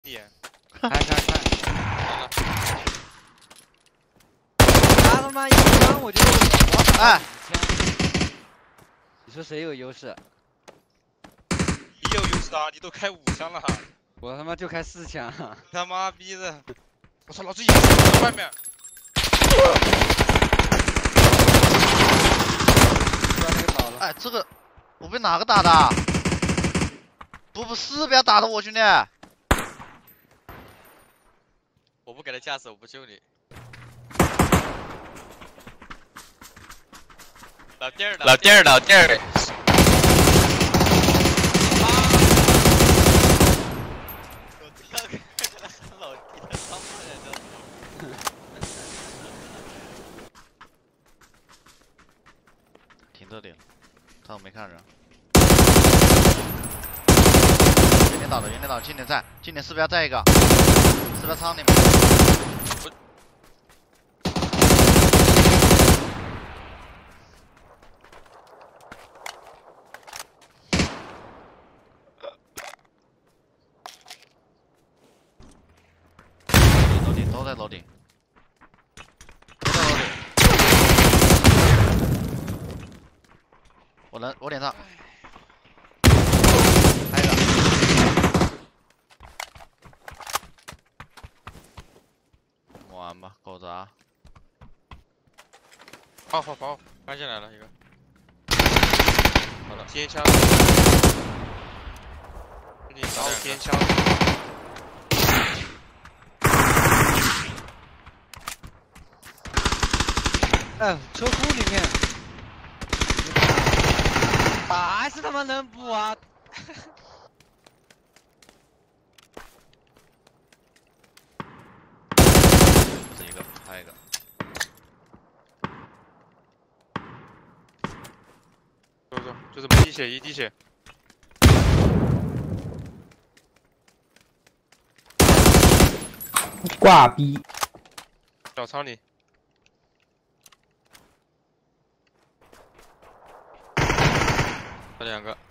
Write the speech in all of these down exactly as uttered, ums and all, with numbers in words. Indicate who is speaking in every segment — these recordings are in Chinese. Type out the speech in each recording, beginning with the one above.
Speaker 1: 点，
Speaker 2: 看看看，他他妈一枪我就我打
Speaker 3: 哎，
Speaker 2: 五枪，你说谁有优势？
Speaker 1: 你有优势啊，你都开五枪了哈，
Speaker 2: 我他妈就开四枪，
Speaker 1: 他妈逼的！我操，老子眼睛在外面。
Speaker 3: 哎，这个我被哪个打的？不不是不要打的我兄弟！
Speaker 1: 我不给他架死，我不救你。老弟儿，老弟儿，老弟儿。我第二个老弟的他妈的。
Speaker 3: 停这里了，他没看人。原点倒了，原点倒了，近点在，近点是不是要再一个？是不是仓里面？楼顶都在楼顶，都在楼顶。我能，我脸上。还有一个。玩吧，狗子啊！
Speaker 1: 好好好，发现来了一个。好了，尖枪。你找尖枪。
Speaker 2: 哎，车库里面，还是他妈能补啊！
Speaker 3: 这一个，还有一个。
Speaker 1: 走走，就这么滴血一滴血。
Speaker 4: 挂逼！
Speaker 1: 小仓里。这两个。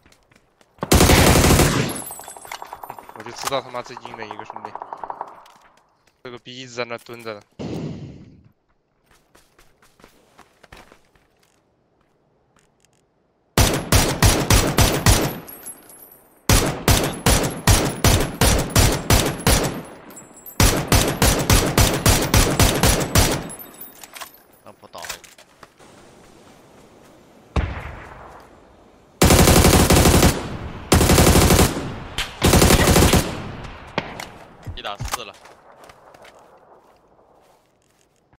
Speaker 1: 我就知道他妈最硬的一个兄弟。这个逼一直在那蹲着呢。
Speaker 3: 让坡倒了一个。
Speaker 1: 一打四了。